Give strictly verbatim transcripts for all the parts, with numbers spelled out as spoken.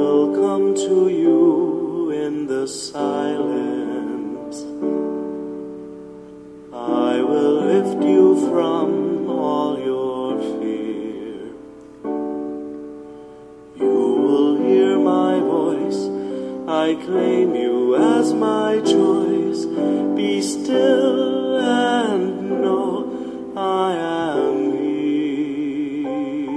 will come to you in the silence. I will lift you from all your fear. You will hear my voice. I claim you as my choice. Be still and know I am here.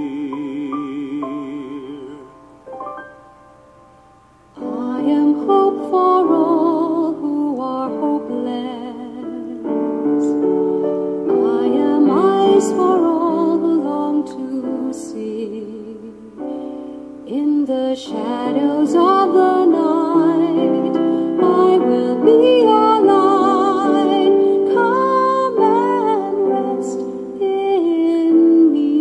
I am hope for all who are hopeless. I am eyes for all who long to see. In the shadows of the night, I will be your light. Come and rest in me.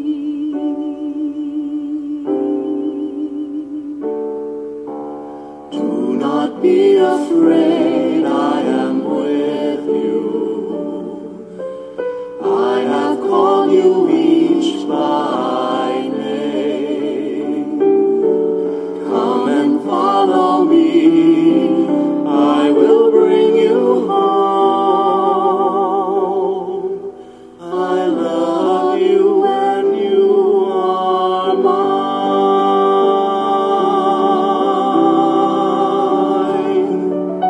Do not be afraid, I am with you. I have called you each by name. Come and follow me, I will bring you home. I love you and you are mine.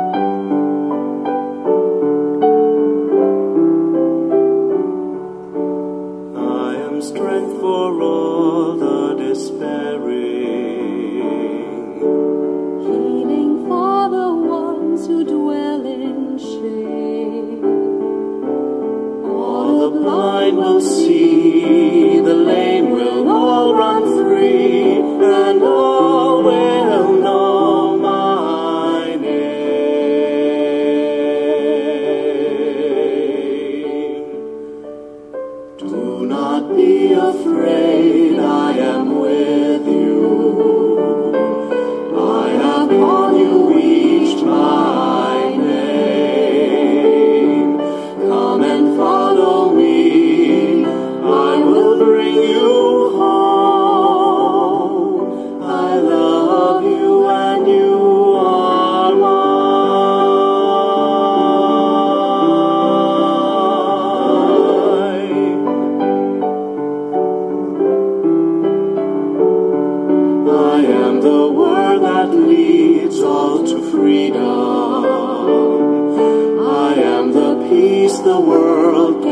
I am strength for all the despairing, healing for the ones who dwell in shame. All the blind will see, the lame will all run free, and all will know my name. Do not be afraid, I am with you. I have called you each by name. Come and follow me, I will bring you home. I love you and you are mine. I am the word that leads all to freedom. I am the peace the world